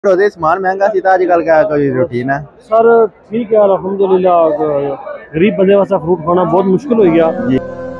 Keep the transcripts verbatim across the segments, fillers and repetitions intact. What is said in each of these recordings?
रोजे समान महंगा सी था आजकल क्या कोई रूटीन है सर ठीक है अल्हम्दुलिल्लाह। गरीब बंदे वास्ते फ्रूट खाना बहुत मुश्किल हो गया जी।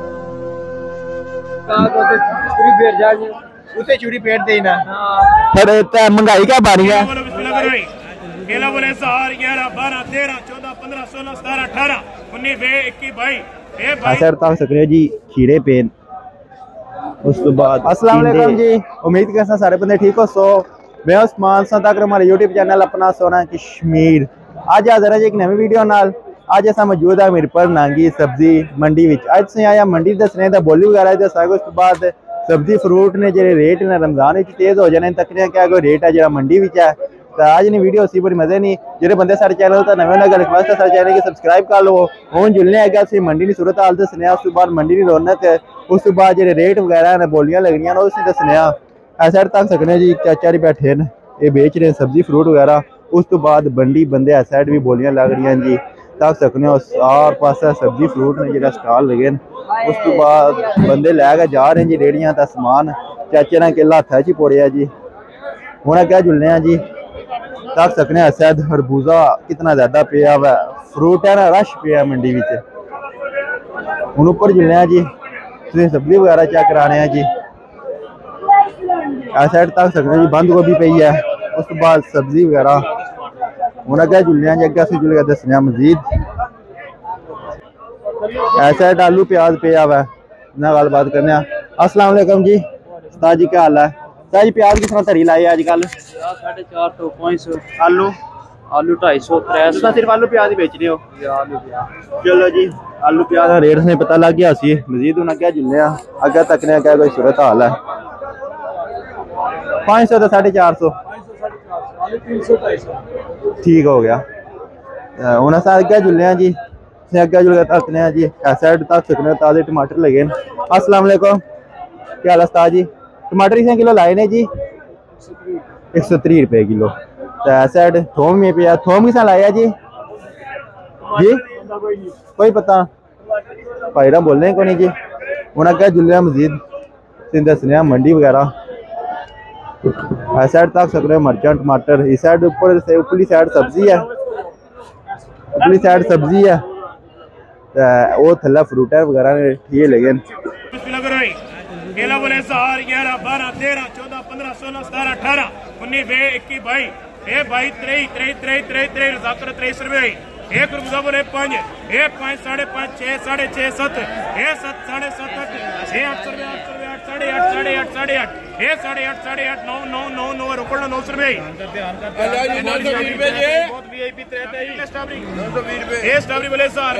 उसे चूड़ी पेट देना पर महंगाई क्या बारी है। केला बोले सार ग्यारह बारह तेरह चौदह पंद्रह सोलह सतारह अठारह उन्नीस बीस इक्कीस बाईस सर तक सकते जी खीरे पेन। उस तो बाद अस्सलाम वालेकुम जी, उम्मीद करता सारे बंदे ठीक हो। सो मैं उस्मान तक हमारे यूट्यूब चैनल अपना सोना कश्मीर अज हाजिर है एक नवी वीडियो नाल। अज अस मौजूद है मीरपुर नांगी सब्जी मंडी विच। अज से आया मंडी दसने दा बोली वगैरह दसांगे। उस तो बाद सब्जी फ्रूट ने जो रेट ने रमजान विच तेज हो जाने तकने क्या कोई रेट है जो मंडी विच है। तो आज नहीं वीडियो उसी बड़ी मजे नहीं जो बंदे सारे चैनल तो नवे नगर रिक्वेस्ट है सारे चैनल की सब्सक्राइब कर लो। हूँ जुलने है अस मंडी की सूरत हाल दसने। उस तो बाद मंडी की रौनक उस तो बाद जो रेट वगैरह ने बोलियां लगनियां उस दसने। इस साइड तक सकने जी चाचा जी बैठे हैं ये बेच रहे हैं सब्जी फ्रूट वगैरह। उस तो बाद बंडी बंदे इस साइड भी बोलियां लग रही जी तक सकने और पास सब्जी फ्रूट ने जो स्टॉल लगे। उस तो बाद बंदे लैके जा रहे हैं जी रेहड़ियां का समान। चाचे ने किला हथा च पोड़िया जी। हूँ क्या जुलने जी तक सकने शायद खरबूजा कितना ज्यादा पिया हुआ फ्रूट है ना रश पिया मंडी में। हूँ उपर जुलने जी तुम सब्जी वगैरह चेक कराने जी। इस साइड तक सकने जी बंद गोभी पई है। उस तो बाद सब्जी वगैरह हूँ अगर जुलने जी अगर जुल के दसने मजीद। इस साइड आलू प्याज पिया हुआ ना गल बात करने। अस्सलाम वालेकुम जी, उस्ताद जी क्या हाल है। उस्ताद जी प्याज किस तरह धरी लाई अजकल साढ़े चार सौ पाँच सौ आलू आलू ढाई सौ त्रै सौ सिर्फ आलू प्याज ही बेच रहे हो। आलू प्याज चलो जी आलू प्याज का रेट से पता लग गया सी मजीद हूँ क्या जुलने अगर तकने क्या कोई सूरत हाल है। पाँच सौ तो साढ़े चार सौ ठीक हो गया। हूँ अस अगर जुलने जी अगर जुल तकने जी इस साइड तक सकने ताजे टमाटर लगे। अस्सलाम वालेकुम क्या हाल है उस्ताद जी। टमाटर कितने किलो लाए ने जी एक सौ त्री रुपये किलो। तो इस साइड थोम में पिया थोम किस लाया जी जी कोई पता भाई ना बोलने को नहीं जी। हूँ क्या जुलने मजीद दसने मंडी वगैरह। इस साइड तक सकते मर्चा टमाटर। इस साइड ऊपर से उपरली साइड सब्जी है उपरली साइड सब्जी है वो थल्ला फ्रूट वगैरह ने ठीक लगे। केला बोले सार ग्यारह बारह तेरह चौदह पंद्रह सोलह सतारह अठारह उन्नीस बीस इक्कीस बाईस बाईस त्रेई त्रेई त्रेई त्रेई त्रेई सत्तर तेईस रुपये एक रुपया बोले पाँच एक पाँच साढ़े पाँच छः साढ़े छः सत्त एक सत्त साढ़े सत्त अठ छः आठ सौ रुपये आठ सौ रुपये आठ साढ़े आठ साढ़े आठ साढ़े आठ एक साढ़े आठ साढ़े आठ नौ नौ नौ नौ रुपये नौ सौ रुपये स्ट्रॉबेरी बोले हजार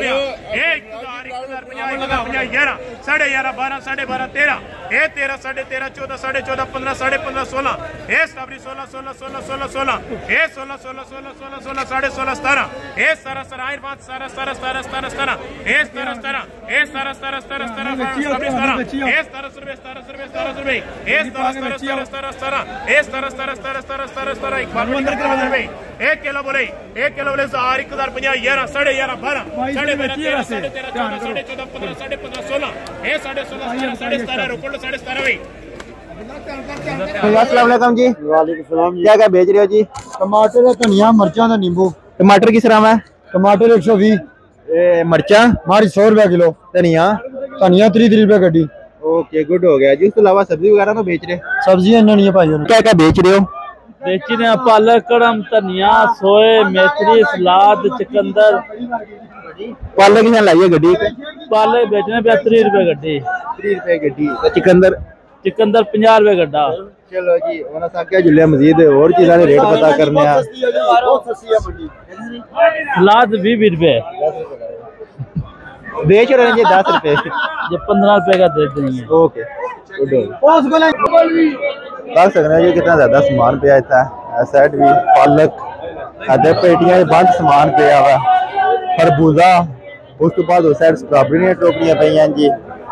ग्यारह साढ़े ग्यारह बारह साढ़े बारह तेरह ए तेरह साढ़े तेरह चौदह साढ़े चौदह पंद्रह साढ़े पंद्रह सोलह ए स्ट्रॉबेरी सोलह सोलह सोलह सोलह सोलह ए सोलह सोलह सोलह सोलह सोलह साढ़े सोलह सतारह ए सतारह सतारह पाँच सतारह सतारह सतारह सतारह सतारह ए सतारह सतारह ए सतारह सतारह सतारह सतारह स्ट्रॉबेरी सतारह ए सतारह सौ रुपये सतारह सौ रुपये सतारह सौ रुपये ए सतारह सतारह सतारह सतारह सतारह ए सतारह सतारह सतारह सतारह सतारह सतारह इकबाल रुपये एक किलो बोले एक किलो बोले हजार एक हजार पंजा ग्यारह साढ़े ग्यारह बारह साढ़े बारह तेरह साढ़े तेरह चौदह साढ़े चौदह पंद्रह साढ़े पंद्रह सोलह ए साढ़े सोलह साढ़े सतारह रुपये साढ़े सतारह भाई। अस्सलाम वालेकुम जी। वालेकुम सलाम जी। क्या क्या बेच रहे हो जी। टमाटर धनिया मिर्चा नींबू। टमाटर किस तरह है। टमाटर एक सौ भी मिर्चा हमारी सौ रुपया किलो। धनिया धनिया त्री त्री रुपये गड्डी। ओके गुड हो गया जी। उसके अलावा सब्जी वगैरह तो बेच रहे सब्जियां नहीं है भाई। क्या क्या बेच रहे हो। बेची ने पालक कड़म धनिया सोए मेथरी सलाद चुकंदर। पालक कितने लाइए गड्डी। पालक बेचने पे त्री रुपये गड्डी त्री रुपये गड्डी। चुकंदर चुकंदर पंजाह रुपये गड्ढा। चलो जी उन्हें क्या जुलिया मजीद और चीज़ों के रेट पता करने सलाद भी बीस रुपये बेच रहे हैं जी दस रुपये ये पंद्रह रुपये का दे देंगे। ओके देख सकते हैं कितना ज्यादा सामान पे था। साइड भी पालक आधे पेटियां बंद सामान पे हुआ खरबूजा। उस तो बाद उस साइड स्ट्रॉबेरी टोकरियां पे जी।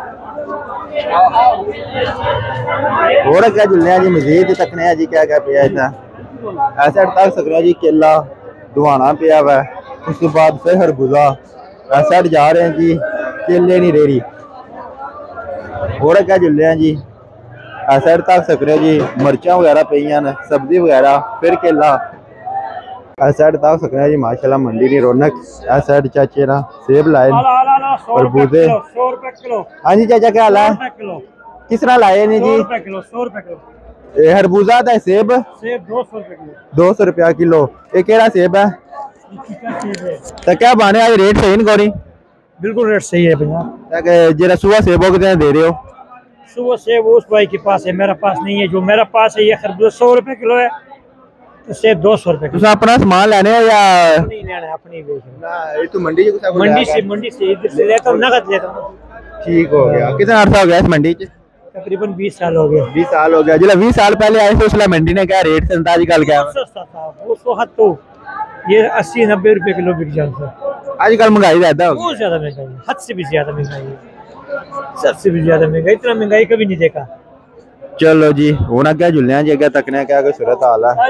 और क्या जुलने जी मजीद तकने जी क्या क्या पे था। इस साइड तक सकते जी केला दुआना पे हुआ। उस तो बाद फिर खरबूजा। इस साइड जा रहे हैं जी केले नहीं रेड़ी। और क्या जुलने जी इस साइड तक सकते हो जी मिर्चा वगैरह पईयां ने, सब्जी वगैरह, फिर केला। इस साइड तक सकते हो जी माशाल्लाह मंडी की रौनक। इस साइड चाचे ना सेब लाए खरबूजे। हाँ जी चाचा क्या हाल है? किस तरह लाए ने जी? ये खरबूजा था सेब दो सौ रुपया किलो। ये केड़ा सेब है? तो क्या बाने आज रेट सही नहीं? बिल्कुल रेट सही है भैया। जरा सुबह सेब हो कितने दे रहे हो? सुबह सेब उस भाई के पास है, मेरा पास नहीं है। जो मेरा पास है ये खरबूजा सौ रुपए किलो है, तो सेब दो सौ रुपए किलो। अपना सामान लेने हो या नहीं लेना है, अपनी बेचना? ये तो मंडी मंडी से मंडी से इधर से लेता हूँ, नगद लेता हूँ। ठीक हो गया। कितना अर्सा हो गया इस मंडी च? तकरीबन बीस साल हो गया। बीस साल हो गया। जिला बीस साल पहले आए थे उसला मंडी ने क्या रेट था? आजकल क्या सस्ता था उस वक्त, तो ये अस्सी नब्बे रुपए किलो बिक जाता है। आजकल महंगाई ज्यादा हो बहुत ज्यादा महंगाई है, हद से भी ज्यादा महंगाई है, सबसे भी ज्यादा महंगाई। इतना महंगाई कभी नहीं देखा। चलो जी होना क्या जुलिया जी, अगर तकने क्या कोई सूरत हाल है।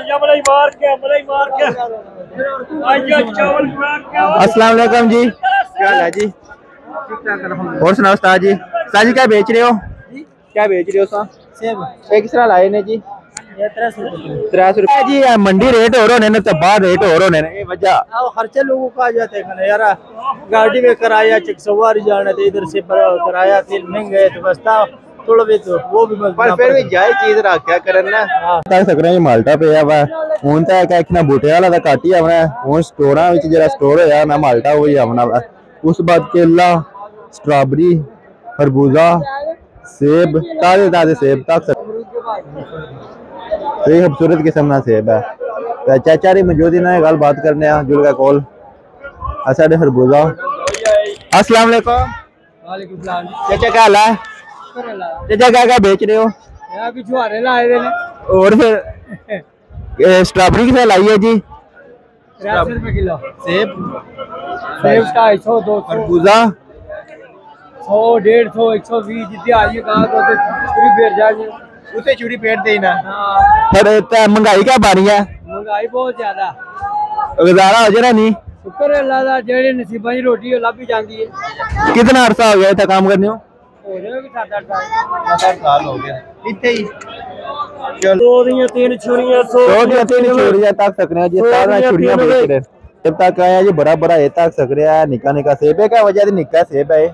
अस्सलाम वालेकुम जी, क्या हाल है जी? और सुनाओ उस्ताद जी। उस्ताद जी क्या बेच रहे हो? क्या बेच रहे हो सा? सेब किस तरह लाए ने जी? त्रै सौ रुपया जी। मंडी रेट हो रहे ने तो बाहर रेट हो रहे ने, वजह खर्चे लोगों का आ जाते हैं यार। गाड़ी में किराया चेक सवारी जाना तो इधर से किराया तेल महंगा है, तो बसता थोड़ा भी तो वो भी पर फिर भी जाए चीज रख क्या करना तक सकना जी। माल्टा पे वा हूं तो एक ना बूटे वाला तो घट ही आना हूं। स्टोर जरा स्टोर होया ना माल्टा वही आना वा। उस बाद केला, स्ट्रॉबेरी, खरबूजा, सेब, ताजे ताजे सेब तक सही खूबसूरत किस्म का सेब है। तो चाचा री मौजूद ना गल बात करने जुल का कॉल साढ़े खरबूजा। अस्सलाम वालेकुम। चाचा क्या हाल है? चाचा क्या क्या बेच रहे हो? और फिर स्ट्रॉबेरी कितने लाई है जी? रुपए किलो। सेब सेब ढाई सौ, दो सौ, खरबूजा सौ, डेढ़ सौ, एक सौ बीस जितनी आई कहा तो उसे चूड़ी पेट देना। हाँ। पर महंगाई क्या बारी है? महंगाई बहुत ज्यादा, गुजारा हो जाए नहीं? शुक्र है अल्लाह दा, जेड़े नसीबां दी रोटी लभ ही जाती है। कितना अरसा हो गया इतना काम करने हो? हो जाएगा सात आठ साल। सात आठ साल हो गया इतने ही। चलो दो दियां तीन छुरियां, सौ दियां तीन छुरियां तक सकने जी। सारा छुरियां बेच रहे जब तक आया जी। बड़ा बड़ा ये तक सक रहा है। निका निका सेब है क्या वजह से निका सेब है?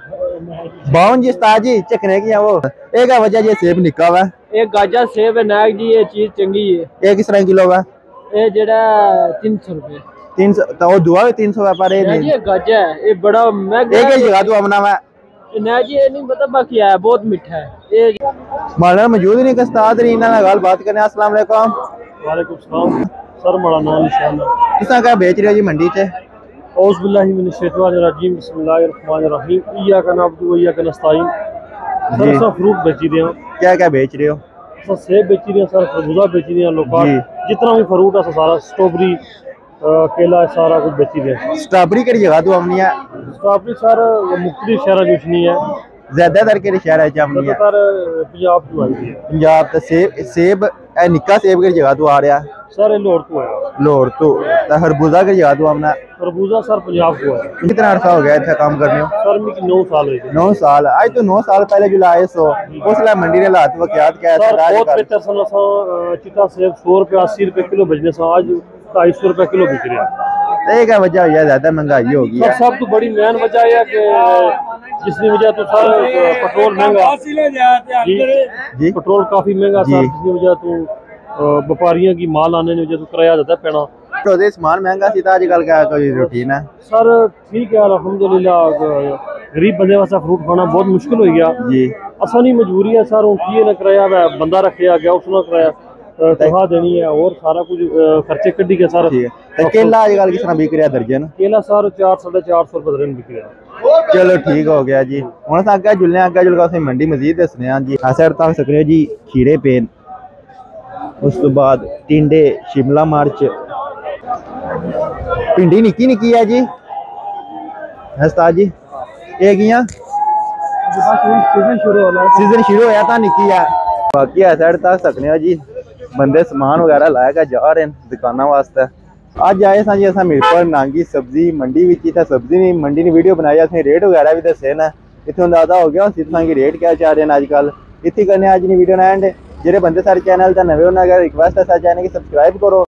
बावन जी उस्ताद जी चखने की है वो एक क्या वजह जी सेब निका हुआ? एक गाजा सेब है नायक जी, ये चीज चंगी है। ये किस तरह किलो हुआ? ये जेड़ा तीन सौ रुपए। तीन सौ तो वो दुआ भी तीन सौ व्यापार है नहीं? ये गाजा है, ये बड़ा महंगा। एक जगह तो अपना मैं ना जी, ये नहीं पता बाकी है, बहुत मीठा है ये। माना मौजूद नहीं कि उस्ताद नहीं ना गल बात करने। अस्सलाम वालेकुम। वालेकुम सलाम सर, बड़ा नाम निशान किस तरह का बेच रहे हो जी मंडी च? औज़ु बिल्लाहि मिनश शैतानिर रजीम, बिस्मिल्लाहिर रहमानिर रहीम, इय्याका नअबुदु व इय्याका नस्तईन। सर सब फ्रूट बेची दे। क्या क्या बेच रहे हो? सर सेब बेची दे, सर खरबूजा बेची दे, लोकाट जितना भी फ्रूट है सारा, स्ट्रॉबेरी, केला, सारा कुछ बेची दे। स्ट्रॉबेरी केड़ी जगह तो आमनी है? स्ट्रॉबेरी सर मुख्तलिफ शहर जुशनी है, ज्यादातर केड़े शहर है आमनी है? ज्यादातर पंजाब तो आई है। पंजाब तो सेब सेब ए निक्का सेब केड़ी जगह तो आ रहा है? सर लाहौर तो है। लाहौर तो खरबूजा केड़ी जगह तो आमना? खरबूजा सर पंजाब को है। कितना अरसा हो गया इतना काम करने हो? सर मेरी नौ साल हो गए। नौ साल आज तो नौ साल पहले जो लाए सो उसला मंडी ने लात वक्यात क्या सर बहुत बेहतर सन सा चिट्टा सेब सौ रुपये अस्सी रुपये किलो बेचने से आज ढाई सौ रुपये किलो बिक रहा है। एक वजह हुई है ज्यादा महंगाई होगी सर। सब तो बड़ी मेन वजह है कि जिसकी वजह तो सर पेट्रोल महंगा जी, जी पेट्रोल काफी महंगा सर, जिसकी वजह तो व्यापारियों की माल आने की वजह तो किराया ज्यादा पैना। तो सामान महंगा सी आजकल का कोई रूटीन है? सर ठीक है अल्हम्दुलिल्लाह, गरीब बंदे वास्ते फ्रूट खाना बहुत मुश्किल हो गया जी। आसानी मजबूरी है सर, की ना किराया बंदा रखे गया उसने किराया तनख्वाह देनी है और सारा कुछ खर्चे कड्डी के सर। केला आजकल किस तरह बिक रहा दर्जन? केला सर चार साढ़े चार सौ रुपए दर्जन बिक रहा। चलो ठीक हो गया जी। हुण अस अग्गे जुलने अग्गे जुल के मंडी मजीद दसने जी। अस तक सकने जी खीरे पेन, उस तो बाद टिंडे, शिमला मिर्च, भिंडी निक्की निक्की है जी उस्ताद जी। ये कियां सीजन शुरू हो सीजन शुरू होया था निक्की है। बाकी है साइड तक सकने जी बंदे समान वगैरह लाया जा रहे हैं दुकाना वास्ते। अज आए सा जी असा मीरपुर नांगी सब्जी मंडी विच था। सब्जी नहीं मंडी ने वीडियो बनाई, असं रेट वगैरह भी दसे ना, इतों अंदाजा हो गया इतना की रेट क्या चाह रहे हैं अजकल। इतनी करने अज की वीडियो एंड जेडे बंदे सारे चैनल का नवे होना रिक्वेस्ट है सारे चैनल की सब्सक्राइब करो।